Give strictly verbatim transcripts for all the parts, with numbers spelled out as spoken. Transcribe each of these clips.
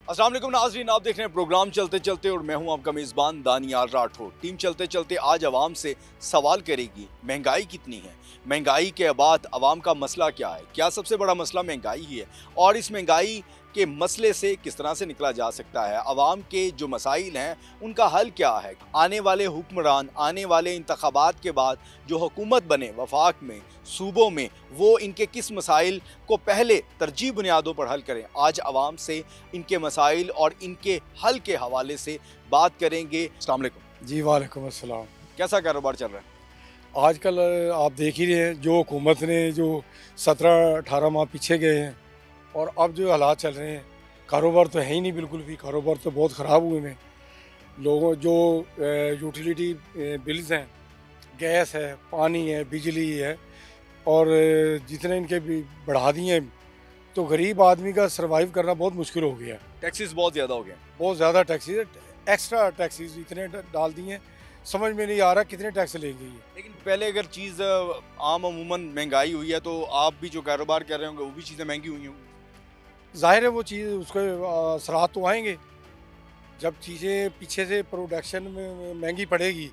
अस्सलाम वालेकुम नाज़रीन, आप देख रहे हैं प्रोग्राम चलते चलते और मैं हूं आपका मेज़बान दानियाल राठौर। टीम चलते चलते आज अवाम से सवाल करेगी, महंगाई कितनी है, महंगाई के बाद अवाम का मसला क्या है, क्या सबसे बड़ा मसला महंगाई ही है और इस महंगाई के मसले से किस तरह से निकला जा सकता है, अवाम के जो मसाइल हैं उनका हल क्या है। आने वाले हुक्मरान आने वाले इंतखाबात के बाद जो हुकूमत बने वफाक में, सूबों में, वो इनके किस मसाइल को पहले तरजीह बुनियादों पर हल करें। आज अवाम से इनके मसाइल और इनके हल के हवाले से बात करेंगे। अस्सलाम वालेकुम। जी वालेकुम अस्सलाम। कैसा कारोबार चल रहा है? आजकल आप देख ही रहे हैं जो हुकूमत ने जो सत्रह अठारह माह पीछे गए हैं और अब जो हालात चल रहे हैं, कारोबार तो है ही नहीं बिल्कुल भी। कारोबार तो बहुत ख़राब हुए हैं। लोगों जो यूटिलिटी बिल्स हैं, गैस है, पानी है, बिजली है और जितने इनके भी बढ़ा दिए हैं तो गरीब आदमी का सर्वाइव करना बहुत मुश्किल हो गया। टैक्सेस बहुत ज़्यादा हो गए, बहुत ज़्यादा टैक्सीज, एक्स्ट्रा टैक्सीज इतने डाल दिए हैं, समझ में नहीं आ रहा कितने टैक्स लेंगे ये। लेकिन पहले अगर चीज़ आम अमूमन महंगाई हुई है तो आप भी जो कारोबार कर रहे होंगे वो भी चीज़ें महंगी हुई होंगी। ज़ाहिर है वो चीज़ उसके असरात तो आएंगे जब चीज़ें पीछे से प्रोडक्शन में महंगी पड़ेगी।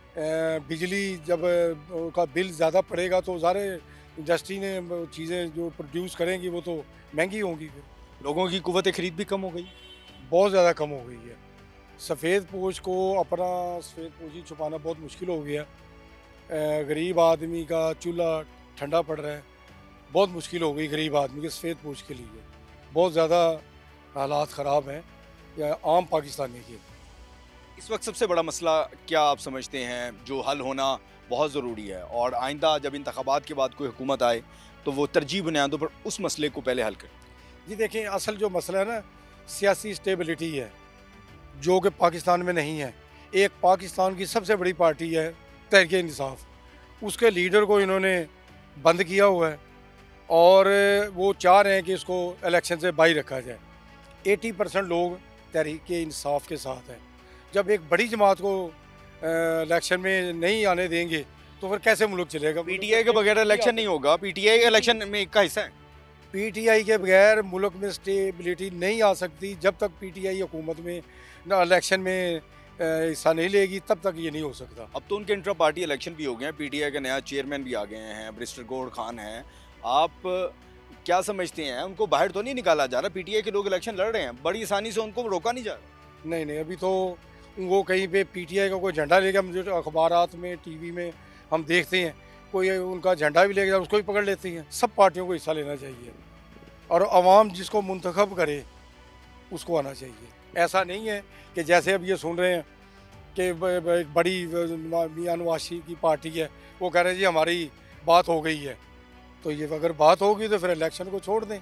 बिजली जब का बिल ज़्यादा पड़ेगा तो सारे इंडस्ट्री ने चीज़ें जो प्रोड्यूस करेंगी वो तो महंगी होंगी। फिर लोगों की कुव्वत खरीद भी कम हो गई, बहुत ज़्यादा कम हो गई है। सफ़ेद पोश को अपना सफ़ेद पोशी छुपाना बहुत मुश्किल हो गया। गरीब आदमी का चूल्हा ठंडा पड़ रहा है, बहुत मुश्किल हो गई गरीब आदमी के सफ़ेद पोश के लिए। बहुत ज़्यादा हालात ख़राब हैं या आम पाकिस्तानी के। इस वक्त सबसे बड़ा मसला क्या आप समझते हैं जो हल होना बहुत ज़रूरी है और आइंदा जब इंतखाबात के बाद कोई हुकूमत आए तो वो तरजीह बुनियादों पर उस मसले को पहले हल करे? जी देखें, असल जो मसला है ना, सियासी स्टेबिलिटी है जो कि पाकिस्तान में नहीं है। एक पाकिस्तान की सबसे बड़ी पार्टी है तहरीक इंसाफ, उसके लीडर को इन्होंने बंद किया हुआ है और वो चाह रहे हैं कि इसको इलेक्शन से बाहर रखा जाए। अस्सी परसेंट लोग तहरीक इंसाफ के साथ हैं। जब एक बड़ी जमात को इलेक्शन में नहीं आने देंगे तो फिर कैसे मुल्क चलेगा? पीटीआई के बगैर इलेक्शन नहीं होगा। पीटीआई इलेक्शन में का हिस्सा है। पीटीआई के बगैर मुल्क में स्टेबिलिटी नहीं आ सकती। जब तक पीटीआई हुकूमत में ना इलेक्शन में हिस्सा नहीं लेगी तब तक ये नहीं हो सकता। अब तो उनके इंट्रा पार्टी इलेक्शन भी हो गए हैं, पीटीआई का नया चेयरमैन भी आ गए हैं, बैरिस्टर गौहर खान हैं। आप क्या समझते हैं, उनको बाहर तो नहीं निकाला जा रहा? पीटीआई के लोग इलेक्शन लड़ रहे हैं, बड़ी आसानी से उनको रोका नहीं जा रहा। नहीं नहीं, अभी तो वो कहीं पे पीटीआई का कोई झंडा लेकर, मुझे अखबारात में, टीवी में हम देखते हैं, कोई उनका झंडा भी लेकर उसको भी पकड़ लेते हैं। सब पार्टियों को हिस्सा लेना चाहिए और अवाम जिसको मुंतखब करे उसको आना चाहिए। ऐसा नहीं है कि जैसे अब ये सुन रहे हैं कि एक बड़ी मियां नवाज शरीफ की पार्टी है, वो कह रहे हैं जी हमारी बात हो गई है। तो ये अगर बात होगी तो फिर इलेक्शन को छोड़ दें,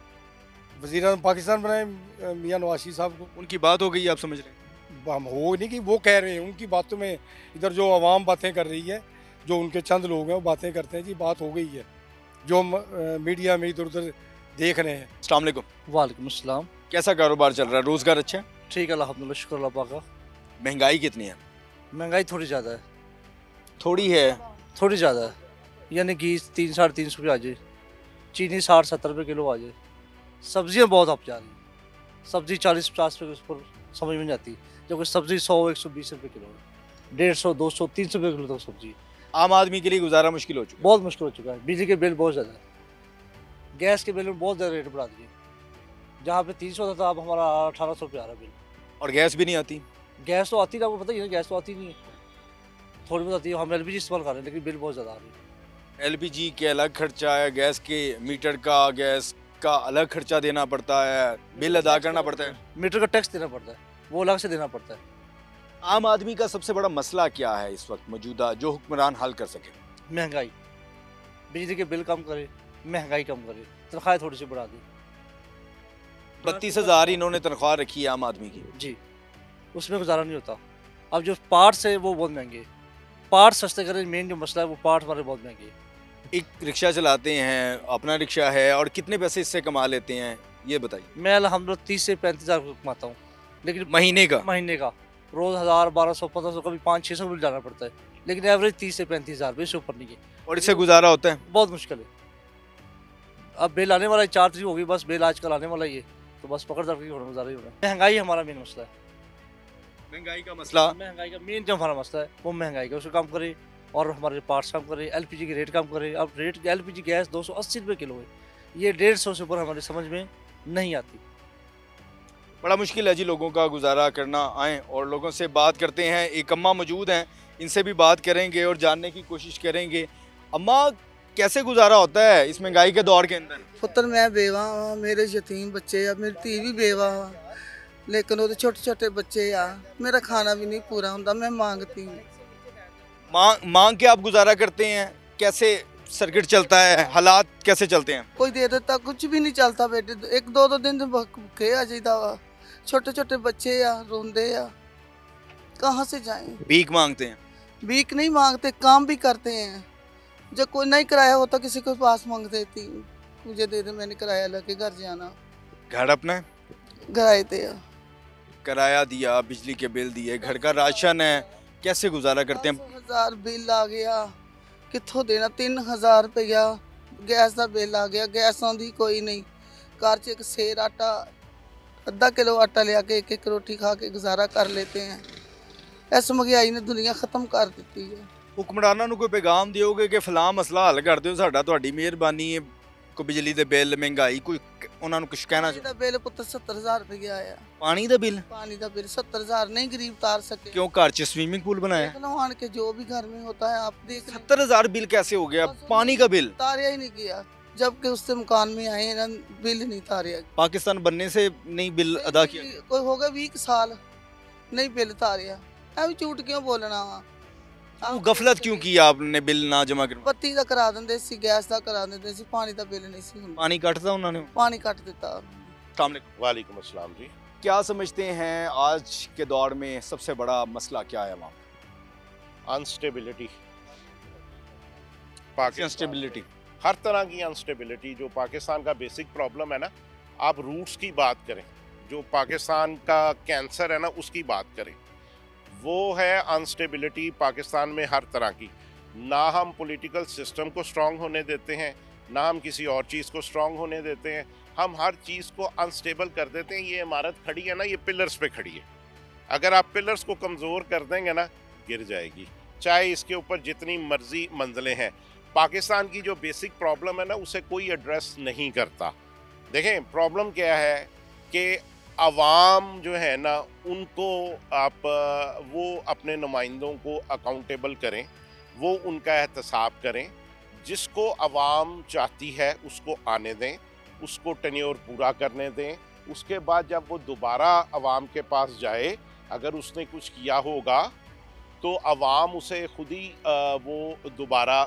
वज़ीर आज़म पाकिस्तान बनाए मियां नवाज शरीफ साहब को। उनकी बात हो गई, आप समझ रहे हैं? हम हो नहीं कि वो कह रहे हैं, उनकी बातों में इधर जो अवाम बातें कर रही है, जो उनके चंद लोग हैं वो बातें करते हैं जी बात हो गई है, जो मीडिया में इधर उधर देख रहे हैं। अस्सलाम वालेकुम। वालेकुम अस्सलाम। कैसा कारोबार चल रहा है? रोजगार अच्छा है? ठीक है अल्हम्दुलिल्लाह, शुक्र अल्लाह पाक का। महंगाई कितनी है? महंगाई थोड़ी ज़्यादा है, थोड़ी है? थोड़ी ज़्यादा है, यानी घी तीन साढ़े तीन सौ रुपये आ जाए, चीनी साठ सत्तर रुपये किलो आ जाए, सब्जियाँ बहुत अप जा रही हैं। सब्जी चालीस पचास रुपये के ऊपर समझ में नहीं आती, जो कि सब्जी सौ एक सौ बीस रुपये किलो है, डेढ़ सौ दो सौ तीन सौ रुपये किलो तक सब्जी। आम आदमी के लिए गुजारा मुश्किल हो चुका है। बहुत मुश्किल हो चुका है। बिजली के बिल बहुत ज़्यादा है, गैस के बिल में बहुत ज़्यादा रेट बढ़ा दिए। जहाँ पे तीन सौ था अब हमारा अठारह सौ रुपये आ रहा बिल। और गैस भी नहीं आती। गैस तो आती ना, आपको पता ही है, गैस तो आती नहीं है, थोड़ी बहुत आती है। हम एलपीजी इस्तेमाल कर रहे हैं लेकिन बिल बहुत ज़्यादा आ रही है। एलपीजी के अलग खर्चा है, गैस के मीटर का, गैस का अलग खर्चा देना पड़ता है, बिल अदा करना पड़ता है, मीटर का टैक्स देना पड़ता है, वो अलग से देना पड़ता है। आम आदमी का सबसे बड़ा मसला क्या है इस वक्त मौजूदा जो हुक्मरान हल कर सके? महंगाई, बिजली के बिल कम करे, महंगाई कम करे, तनख्वाहें थोड़ी सी बढ़ा दी। बत्तीस हजार इन्होंने तनख्वाह रखी है आम आदमी की। जी, उसमें गुजारा नहीं होता। अब जो पार्ट्स है वो बहुत महंगे, पार्ट सस्ते करें, मेन जो मसला है वो पार्ट हमारे बहुत महंगे हैं। एक रिक्शा चलाते हैं, अपना रिक्शा है, और कितने पैसे इससे कमा लेते हैं ये बताइए? मैं अल्हम्दुलिल्लाह तीस से पैंतीस हज़ार कमाता हूँ, लेकिन महीने का? महीने का रोज़ हज़ार बारह सौ पंद्रह सौ कभी पाँच छः सौ बिल जाना पड़ता है, लेकिन एवरेज तीस से पैंतीस हज़ार रुपये, इससे ऊपर नहीं है। और इससे गुजारा होता है? बहुत मुश्किल है। अब बिल आने वाला है, चार तारीख होगी बस, बिल आजकल आने वाला ही है, तो बस पकड़ दर की गुजारा ही हो रहा है। महंगाई हमारा मेन मसला है। महंगाई का मसला, महंगाई का मेन जो हमारा मसला है वो महंगाई का, उसको कम करे और हमारे पार्ट्स कम करे, एलपीजी के रेट कम करे। अब रेट एलपीजी गैस दो सौ अस्सी रुपये किलो है, ये डेढ़ सौ से ऊपर हमारे समझ में नहीं आती। बड़ा मुश्किल है जी लोगों का गुजारा करना। आए और लोगों से बात करते हैं। एक अम्मा मौजूद हैं, इनसे भी बात करेंगे और जानने की कोशिश करेंगे। अम्मा, कैसे गुजारा होता है इस महंगाई के दौर के अंदर? पुत्र मैं बेवा हाँ, मेरे यतीम बच्चे आ, मेरी धी भी बेवा हाँ, लेकिन वो छोटे छोटे बच्चे आ, मेरा खाना भी नहीं पूरा होता, मैं मांगती हूँ। मांग मांग के आप गुजारा करते हैं? कैसे सर्किट चलता है, हालात कैसे चलते हैं? कोई दे देता, कुछ भी नहीं चलता बेटे, एक दो दो दिन भूखे आ जाता वा, छोटे छोटे बच्चे आ, रोंदे आ, कहाँ से जाएं? भीख मांगते हैं? भीख नहीं मांगते, काम भी करते हैं। जब कोई नहीं किराया होता किसी के पास मांग देती हूँ, मुझे दे दे, मैंने किराया लेके घर जाना। घर अपना है? किराए पे आ। किराया दिया, बिजली के बिल दिए, घर का राशन है, कैसे गुजारा करते हैं? दस हजार बिल आ गया, कित्थों देना? तीन हजार रुपया गैस का बिल आ गया, गैस आंदी कोई नहीं। घर च एक सेर आटा, अद्धा किलो आटा लिया के एक एक रोटी खा के गुजारा कर लेते हैं। इस महंगाई ने दुनिया खत्म कर दी है। हुक्मरानां नूं कोई पैगाम दिओगे कि फलां मसला हल कर दिओ, साडा तुहाडी मिहरबानी है, कोई बिजली दे बिल, महंगाई, कोई उन्हां नूं कुछ कहना पानी का बिल पुत्र सत्तर हजार रुपया आया, पानी दा बिल? पानी का बिल सत्तर हजार नहीं गरीब तार सके। क्यों, घर च स्विमिंग पूल बनाया? देख लो आन के जो भी घर में होता है आप देख लें। सत्तर हजार बिल कैसे हो गया पानी का बिल? तारिया ही नहीं किया, जबकि उससे मकान में आए ना बिल नहीं तारिया। पाकिस्तान बनने से नहीं बिल अदा किया? कोई हो गया बीस साल नहीं बिल तारिया, अभी झूठ क्यों बोलना वा? वो गफलत क्यों की आपने बिल ना जमा कर? ਬੱਤੀ ਦਾ ਕਰਾ ਦਿੰਦੇ ਸੀ, ਗੈਸ ਦਾ ਕਰਾ ਦਿੰਦੇ ਸੀ, ਪਾਣੀ ਦਾ ਬਿੱਲ ਨਹੀਂ ਸੀ ਹੁੰਦਾ। पानी कटता उन्होंने? पानी ਕੱਟ ਦਿੱਤਾ। अस्सलाम वालेकुम। वालेकुम अस्सलाम जी। क्या समझते हैं आज के दौर में सबसे बड़ा मसला क्या है वहाँ? अनस्टेबिलिटी, इंस्टेबिलिटी, हर तरह की अनस्टेबिलिटी जो पाकिस्तान का बेसिक प्रॉब्लम है ना। आप रूट्स की बात करें, जो पाकिस्तान का कैंसर है ना, उसकी बात करें, वो है अनस्टेबिलिटी पाकिस्तान में हर तरह की। ना हम पॉलिटिकल सिस्टम को स्ट्रांग होने देते हैं, ना हम किसी और चीज़ को स्ट्रांग होने देते हैं, हम हर चीज़ को अनस्टेबल कर देते हैं। ये इमारत खड़ी है ना, ये पिलर्स पे खड़ी है, अगर आप पिलर्स को कमज़ोर कर देंगे ना, गिर जाएगी, चाहे इसके ऊपर जितनी मर्जी मंजिलें हैं। पाकिस्तान की जो बेसिक प्रॉब्लम है ना, उसे कोई एड्रेस नहीं करता। देखें प्रॉब्लम क्या है कि अवाम जो है ना, उनको आप वो अपने नुमाइंदों को अकाउंटेबल करें, वो उनका एहतसाब करें, जिसको अवाम चाहती है उसको आने दें, उसको टेन्योर पूरा करने दें। उसके बाद जब वो दोबारा अवाम के पास जाए, अगर उसने कुछ किया होगा तो अवाम उसे खुद ही वो दोबारा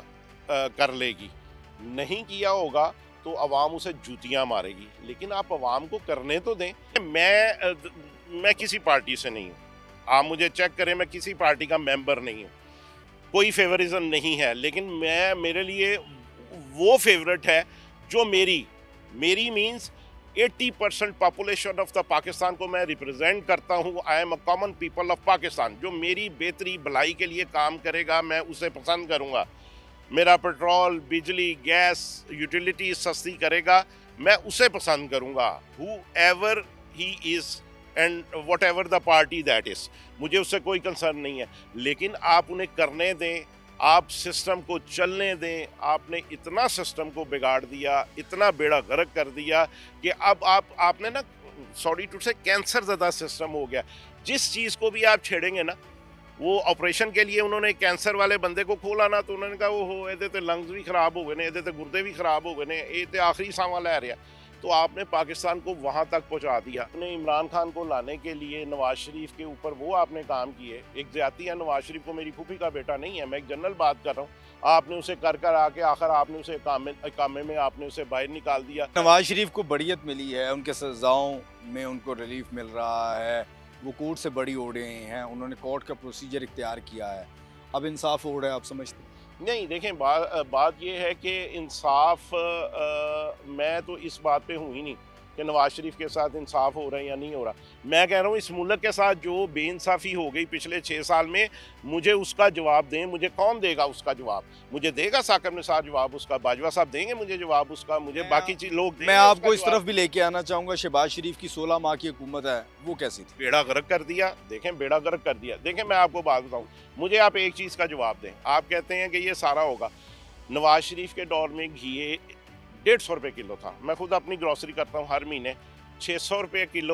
कर लेगी, नहीं किया होगा तो अवाम उसे जूतियाँ मारेगी। लेकिन आप अवाम को करने तो दें। मैं मैं किसी पार्टी से नहीं हूँ, आप मुझे चेक करें, मैं किसी पार्टी का मेंबर नहीं हूँ, कोई फेवरिज्म नहीं है, लेकिन मैं, मेरे लिए वो फेवरेट है जो मेरी मेरी मींस अस्सी percent population of the Pakistan को मैं रिप्रेजेंट करता हूँ। I am a common people of Pakistan. जो मेरी बेहतरी भलाई के लिए काम करेगा, मैं उसे पसंद करूँगा। मेरा पेट्रोल, बिजली, गैस, यूटिलिटी सस्ती करेगा, मैं उसे पसंद करूँगा। Whoever he is and whatever the party that is, मुझे उससे कोई कंसर्न नहीं है। लेकिन आप उन्हें करने दें, आप सिस्टम को चलने दें। आपने इतना सिस्टम को बिगाड़ दिया, इतना बेड़ा गर्क कर दिया कि अब आप आपने ना, सॉरी टू से, कैंसर ज़्यादा सिस्टम हो गया। जिस चीज़ को भी आप छेड़ेंगे ना, वो ऑपरेशन के लिए उन्होंने कैंसर वाले बंदे को खोला ना, तो उन्होंने कहा वो हो ये तो लंग्स भी खराब हो गए ने, ये तो गुर्दे भी खराब हो गए ने, ये तो आखिरी सांवा लै रहा। तो आपने पाकिस्तान को वहाँ तक पहुँचा दिया। आपने इमरान खान को लाने के लिए नवाज शरीफ के ऊपर वो आपने काम किए। एक ज्यादती है, नवाज शरीफ को मेरी फूफी का बेटा नहीं है, मैं एक जनरल बात कर रहा हूँ। आपने उसे कर कर आके आखिर आपने उसे कामे कामे में आपने उसे बाहर निकाल दिया। नवाज शरीफ को बड़ियत मिली है, उनके सजाओं में उनको रिलीफ मिल रहा है, वो कोर्ट से बड़ी हो रहे हैं, उन्होंने कोर्ट का प्रोसीजर इख्तियार किया है, अब इंसाफ हो रहा है, आप समझते? नहीं, देखें बात बात ये है कि इंसाफ, आ, मैं तो इस बात पे हूँ ही नहीं कि नवाज शरीफ के साथ इंसाफ हो रहा है या नहीं हो रहा। मैं कह रहा हूँ इस मुल्क के साथ जो बेइंसाफ़ी हो गई पिछले छः साल में, मुझे उसका जवाब दें। मुझे कौन देगा उसका जवाब? मुझे देगा साकिब निसार जवाब उसका, बाजवा साहब देंगे मुझे जवाब उसका, मुझे बाकी चीज लोग देंगे। मैं आपको उसका इस तरफ भी लेके आना चाहूंगा। शहबाज शरीफ की सोलह माह की हुकूमत है, वो कैसी थी? बेड़ा गर्क कर दिया। देखें, बेड़ा गर्क कर दिया। देखें, मैं आपको बात बताऊं, मुझे आप एक चीज़ का जवाब दें। आप कहते हैं कि ये सारा होगा। नवाज शरीफ के दौर में घी डेढ़ सौ रुपये किलो था। मैं खुद अपनी ग्रॉसरी करता हूँ हर महीने, छः सौ रुपये किलो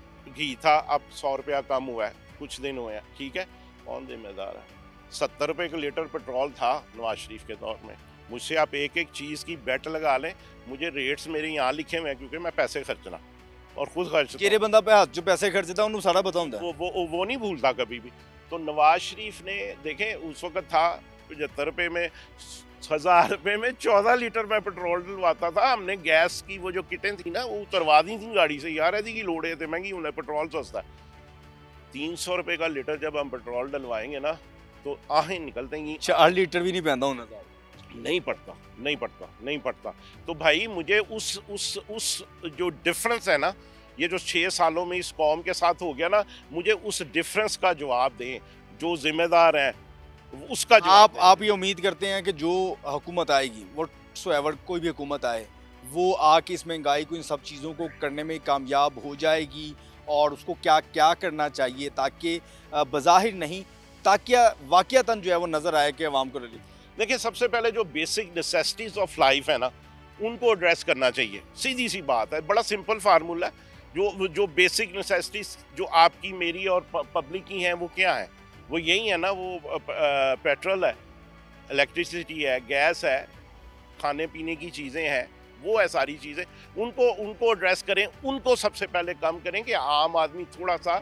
घी था, अब सौ रुपया कम हुआ है, कुछ दिन हुए हैं, ठीक है। कौन जिम्मेदार है? सत्तर रुपये का लीटर पेट्रोल था नवाज शरीफ के दौर में। मुझसे आप एक एक चीज़ की बेट लगा लें, मुझे रेट्स मेरे यहाँ लिखे हुए हैं, क्योंकि मैं पैसे खर्चना और खुद खर्च केरे बंदा पे हाथ जो पैसे खर्चता उन्होंने सारा बताऊंगा। वो वो वो नहीं भूलता कभी भी। तो नवाज शरीफ ने, देखें, उस वक्त था पचहत्तर रुपये में, हज़ार रुपये में चौदह लीटर में पेट्रोल डलवाता था। हमने गैस की वो जो किटें थी ना, वो उतरवा दी थी गाड़ी से। यार ऐसी की लोड़े थे महंगी, उन्हें पेट्रोल सस्ता है। तीन सौ रुपये का लीटर जब हम पेट्रोल डलवाएंगे ना, तो आहें निकलते हैं। चार लीटर भी नहीं पहनता हूँ नहीं पड़ता, नहीं पड़ता, नहीं पड़ता। तो भाई मुझे उस उस उस जो डिफरेंस है ना, ये जो छः सालों में इस कौम के साथ हो गया ना, मुझे उस डिफरेंस का जवाब दें। जो जिम्मेदार हैं उसका जवाब आप दें। आप ये उम्मीद करते हैं कि जो हुकूमत आएगी, वो सोएवर कोई भी हुकूमत आए, वो आके इस महंगाई को, इन सब चीज़ों को करने में कामयाब हो जाएगी? और उसको क्या क्या करना चाहिए ताकि बज़ाहिर नहीं, ताकि वाक़ियतन जो है वो नज़र आए कि अवाम को रिलीफ? देखिए, सबसे पहले जो बेसिक नेसेसिटीज़ ऑफ लाइफ है ना, उनको एड्रेस करना चाहिए। सीधी सी बात है, बड़ा सिंपल फार्मूला है। जो जो बेसिक नेसेसिटीज़ जो आपकी, मेरी और पब्लिक की हैं, वो क्या है? वो यही है ना, वो पेट्रोल है, इलेक्ट्रिसिटी है, गैस है, खाने पीने की चीज़ें हैं, वो है सारी चीज़ें। उनको उनको एड्रेस करें, उनको सबसे पहले कम करें कि आम आदमी थोड़ा सा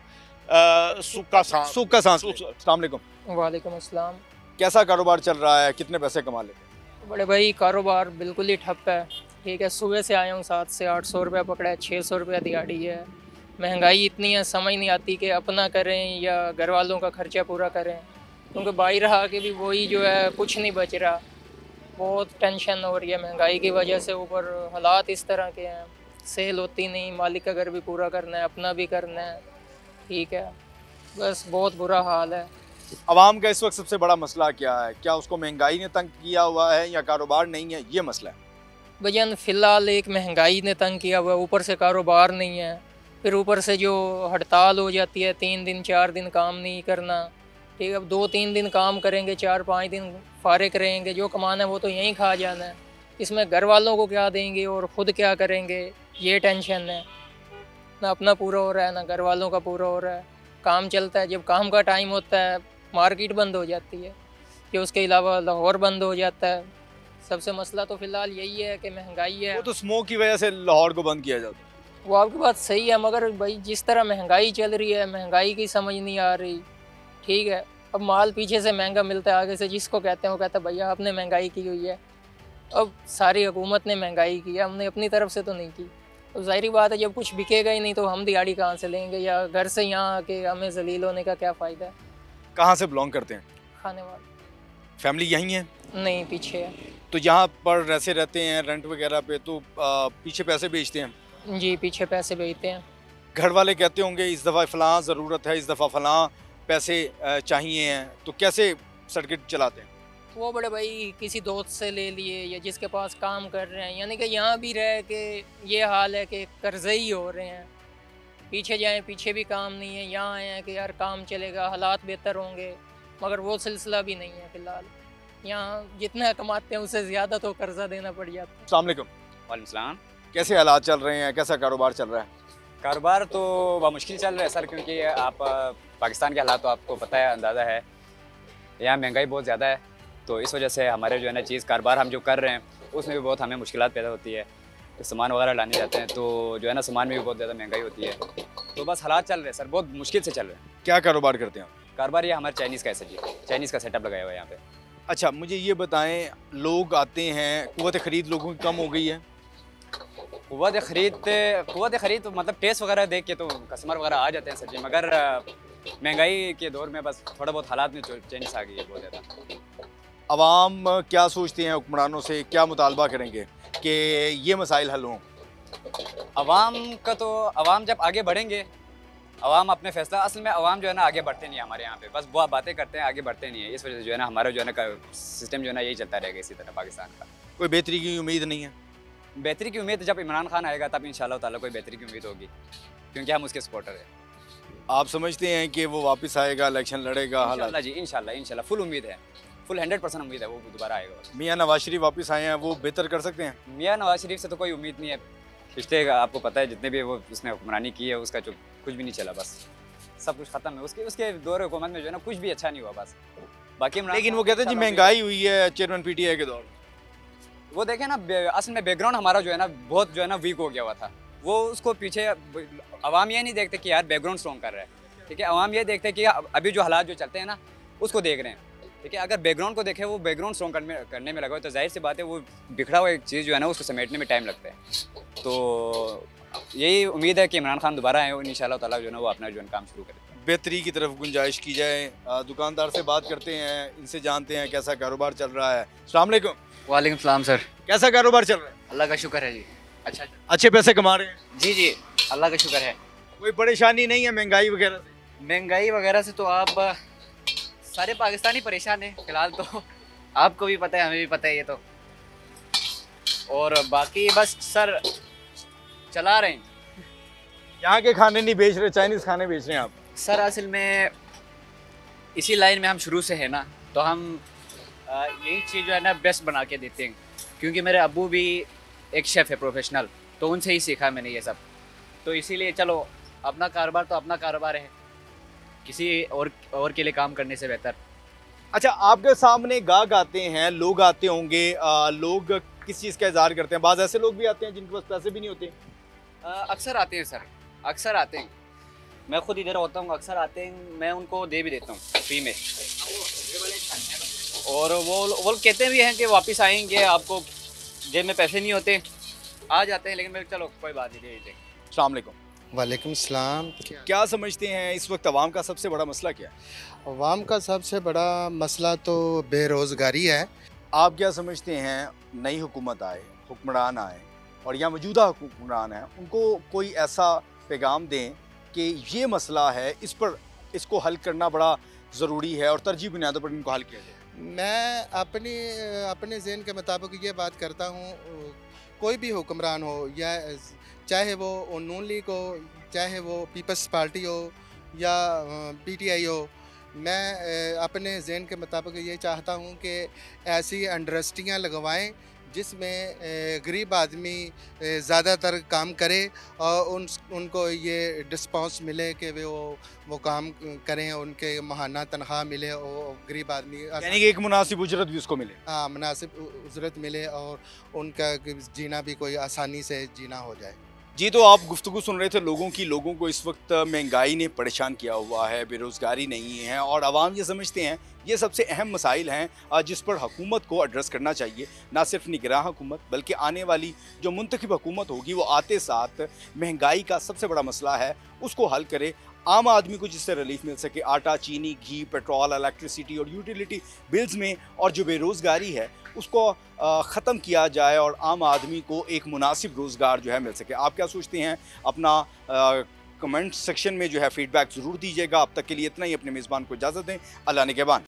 सूखा सांस सुख का सांस ले। अस्सलाम वालेकुम। वालेकुम अस्सलाम। कैसा कारोबार चल रहा है? कितने पैसे कमा लेते हैं? बड़े भाई, कारोबार बिल्कुल ही ठप है। ठीक है, सुबह से आया हूँ, सात से आठ सौ रुपया पकड़ा है, छः सौ रुपया दिहाड़ी है। महंगाई इतनी है, समझ नहीं आती कि अपना करें या घर वालों का खर्चा पूरा करें, क्योंकि बाहर आके भी वही जो है, कुछ नहीं बच रहा। बहुत टेंशन हो रही है महंगाई की वजह से। ऊपर हालात इस तरह के हैं, सेल होती नहीं, मालिक का घर भी पूरा करना है, अपना भी करना है। ठीक है, बस बहुत बुरा हाल है। अवाम का इस वक्त सबसे बड़ा मसला क्या है? क्या उसको महंगाई ने तंग किया हुआ है या कारोबार नहीं है? ये मसला है भजन। फ़िलहाल एक महंगाई ने तंग किया हुआ है, ऊपर से कारोबार नहीं है, फिर ऊपर से जो हड़ताल हो जाती है, तीन दिन चार दिन काम नहीं करना। ठीक है, अब दो तीन दिन काम करेंगे, चार पाँच दिन फारिग रहेंगे, जो कमाना है वो तो यहीं खा जाना है। इसमें घर वालों को क्या देंगे और ख़ुद क्या करेंगे, ये टेंशन है। ना अपना पूरा हो रहा है, ना घर वालों का पूरा हो रहा है। काम चलता है, जब काम का टाइम होता है मार्केट बंद हो जाती है, कि उसके अलावा लाहौर बंद हो जाता है। सबसे मसला तो फ़िलहाल यही है कि महंगाई है। वो तो स्मोक की वजह से लाहौर को बंद किया जाता है। वो आपकी बात सही है, मगर भाई जिस तरह महंगाई चल रही है, महंगाई की समझ नहीं आ रही। ठीक है, अब माल पीछे से महंगा मिलता है, आगे से जिसको कहते हैं वो कहता है भैया आपने महंगाई की हुई है। अब सारी हुकूमत ने महंगाई की है, हमने अपनी तरफ से तो नहीं की। तो ज़ाहिर बात है, जब कुछ बिकेगा ही नहीं तो हम दिहाड़ी कहाँ से लेंगे, या घर से यहाँ आके हमें जलील होने का क्या फ़ायदा है। कहाँ से बिलोंग करते हैं? खाने वाले फैमिली यहीं है? नहीं, पीछे है। तो यहाँ पर ऐसे रहते हैं रेंट वगैरह पे, तो आ, पीछे पैसे भेजते हैं? जी, पीछे पैसे भेजते हैं। घर वाले कहते होंगे इस दफ़ा फ़लाँ ज़रूरत है, इस दफ़ा फ़लाँ पैसे चाहिए हैं, तो कैसे सर्किट चलाते हैं? वो बड़े भाई किसी दोस्त से ले लिए या जिसके पास काम कर रहे हैं, यानी कि यहाँ भी रह के ये हाल है कि कर्जे ही हो रहे हैं। पीछे जाएं, पीछे भी काम नहीं है, यहाँ आए हैं कि यार काम चलेगा, हालात बेहतर होंगे, मगर वो सिलसिला भी नहीं है फ़िलहाल। यहाँ जितना कमाते हैं उससे ज़्यादा तो कर्जा देना पड़ जाता है। अस्सलाम वालेकुम। वालेकुम सलाम। कैसे हालात चल रहे हैं? कैसा कारोबार चल रहा है? कारोबार तो बहुत मुश्किल चल रहा है सर, क्योंकि आप पाकिस्तान के हालात तो आपको पता है, अंदाज़ा है। यहाँ महंगाई बहुत ज़्यादा है, तो इस वजह से हमारे जो है ना चीज़ कारोबार हम जो कर रहे हैं उसमें भी बहुत हमें मुश्किलात पैदा होती है। तो सामान वगैरह लाने जाते हैं तो जो है ना सामान में भी बहुत ज़्यादा महंगाई होती है। तो बस हालात चल रहे हैं सर, बहुत मुश्किल से चल रहे हैं। क्या कारोबार करते हैं? कारोबार ये हमारे चाइनीज़ का है सर जी, चाइनीज़ का सेटअप लगाया हुआ है यहाँ पे। अच्छा, मुझे ये बताएं, लोग आते हैं, कुव्वत ख़रीद लोगों की कम हो गई है? कुव्वत ख़रीद कुव्वत ख़रीद तो मतलब टेस्ट वगैरह देख के तो कस्टमर वगैरह आ जाते हैं सर जी, मगर महंगाई के दौर में बस थोड़ा बहुत हालात में चेंजेस आ गई है बहुत ज़्यादा। अवाम क्या सोचते हैं हुक्मरानों से, क्या मुतालबा करेंगे कि ये मसाइल हल हों? अवाम का तो अवाम जब आगे बढ़ेंगे, अवाम अपने फैसला, असल में अवाम जो है ना आगे बढ़ते नहीं है हमारे यहाँ पे, बस बहुत बातें करते हैं, आगे बढ़ते नहीं है। इस वजह से जो है ना हमारा जो है ना का सिस्टम जो है ना यही चलता रहेगा इसी तरह पाकिस्तान का। कोई बेहतरी की उम्मीद नहीं है? बेहतरी की उम्मीद जब इमरान खान आएगा तब इंशाल्लाह ताला कोई बेहतरी की उम्मीद होगी, क्योंकि हम उसके सपोर्टर हैं। आप समझते हैं कि वो वापस आएगा, इलेक्शन लड़ेगा? हालात इंशाल्लाह जी, इंशाल्लाह इंशाल्लाह फुल उम्मीद है, फुल हंड्रेड परसेंट उम्मीद है वो दोबारा आएगा। मियाँ नवाज शरीफ वापस आए हैं, वो बेहतर कर सकते हैं? मियाँ नवाज शरीफ से तो कोई उम्मीद नहीं है, पिछले आपको पता है जितने भी वो उसने हुक्मरानी की है उसका जो कुछ भी नहीं चला, बस सब कुछ खत्म है उसके उसके दौर हुकूमत में जो है ना कुछ भी अच्छा नहीं हुआ बस। बाकी इमरान लेकिन खान वो कहते हैं जी इंशाल्लाह महंगाई हुई है चेयरमैन पीटीआई के दौर में। वो देखें ना, असल में बैकग्राउंड हमारा जो है ना बहुत जो है ना वीक हो गया हुआ था, वो उसको पीछे अवाम ये नहीं देखते कि यार बैकग्राउंड स्ट्रॉन्ग कर रहा है, ठीक है, अवाम ये देखते हैं कि अभी जो हालात जो चलते हैं ना उसको देख रहे हैं, ठीक है। अगर बैकग्राउंड को देखें, वो बैकग्राउंड स्ट्रॉन्ग करने करने में लगा हो तो जाहिर सी बात है वो बिखरा हुआ एक चीज़ जो है ना उसको समेटने में टाइम लगता है। तो यही उम्मीद है कि इमरान खान दोबारा आए और इंशाल्लाह ताला जो है ना वो अपना जो है काम शुरू करें। बेहतरी की तरफ गुंजाइश की जाए। आ, दुकानदार से बात करते हैं, इनसे जानते हैं कैसा कारोबार चल रहा है। अस्सलाम वालेकुम। वालेकुम सलाम सर। कैसा कारोबार चल रहा है? अल्लाह का शुक्र है जी। अच्छा अच्छे पैसे कमा रहे हैं? जी जी, अल्लाह का शुक्र है। कोई परेशानी नहीं है महंगाई वगैरह से? महंगाई वगैरह से तो आप सारे पाकिस्तानी परेशान हैं फिलहाल, तो आपको भी पता है, हमें भी पता है ये तो, और बाकी बस सर चला रहे हैं। यहाँ के खाने नहीं बेच रहे, चाइनीज़ खाने बेच रहे हैं आप? सर असल में इसी लाइन में हम शुरू से है ना, तो हम आ, यही चीज़ जो है ना बेस्ट बना के देते हैं, क्योंकि मेरे अब्बू भी एक शेफ़ है प्रोफेशनल, तो उनसे ही सीखा मैंने ये सब, तो इसीलिए चलो अपना कारोबार तो अपना कारोबार है, किसी और और के लिए काम करने से बेहतर। अच्छा, आपके सामने गाहक आते हैं, लोग आते होंगे, आ, लोग किस चीज़ का इज़हार करते हैं? बाज़ ऐसे लोग भी आते हैं जिनके पास पैसे भी नहीं होते? आ, अक्सर आते हैं सर, अक्सर आते हैं, मैं खुद इधर होता हूँ, अक्सर आते हैं, मैं उनको दे भी देता हूँ फ्री में, और वो वो कहते भी हैं कि वापस आएंगे, आपको जेब में पैसे नहीं होते, आ जाते हैं, लेकिन मैं चलो कोई बात नहीं, दे देते। अस्सलाम वालेकुम। वालेकुम सलाम। क्या समझते हैं इस वक्त अवाम का सबसे बड़ा मसला क्या है? अवाम का सबसे बड़ा मसला तो बेरोज़गारी है। आप क्या समझते हैं नई हुकूमत आए, हुक्मरान आए और या मौजूदा हुक्मरान हैं, उनको कोई ऐसा पैगाम दें कि ये मसला है, इस पर इसको हल करना बड़ा ज़रूरी है और तरजीह बुनियादों पर इनको हल किया जाए? मैं अपनी अपने ज़हन के मुताबिक ये बात करता हूँ, कोई भी हुक्मरान हो, या चाहे वो नून लीग हो, चाहे वो पीपल्स पार्टी हो या पीटीआई हो, मैं अपने ज़हन के मुताबिक ये चाहता हूँ कि ऐसी इंडस्ट्रियाँ लगवाएं जिसमें गरीब आदमी ज़्यादातर काम करे और उन उनको ये रिस्पॉन्स मिले कि वे वो वो काम करें, उनके माहाना तनख्वाह मिले और गरीब आदमी यानी कि एक मुनासिब उजरत भी उसको मिले। हाँ, मुनासिब उजरत मिले और उनका जीना भी कोई आसानी से जीना हो जाए। जी, तो आप गुफ्तगू सुन रहे थे लोगों की। लोगों को इस वक्त महंगाई ने परेशान किया हुआ है, बेरोज़गारी नहीं है और आवाम ये समझते हैं ये सबसे अहम मसाइल हैं जिस पर हुकूमत को एड्रेस करना चाहिए। ना सिर्फ निगरान हुकूमत बल्कि आने वाली जो मुंतखब हुकूमत होगी वो आते साथ महंगाई का सबसे बड़ा मसला है उसको हल करे, आम आदमी को जिससे रिलीफ मिल सके। आटा, चीनी, घी, पेट्रोल, इलेक्ट्रिसिटी और यूटिलिटी बिल्स में और जो बेरोज़गारी है उसको ख़त्म किया जाए और आम आदमी को एक मुनासिब रोज़गार जो है मिल सके। आप क्या सोचते हैं? अपना कमेंट सेक्शन में जो है फ़ीडबैक ज़रूर दीजिएगा। अब तक के लिए इतना ही। अपने मेज़बान को इजाज़त दें। अल्लाह निगहबान।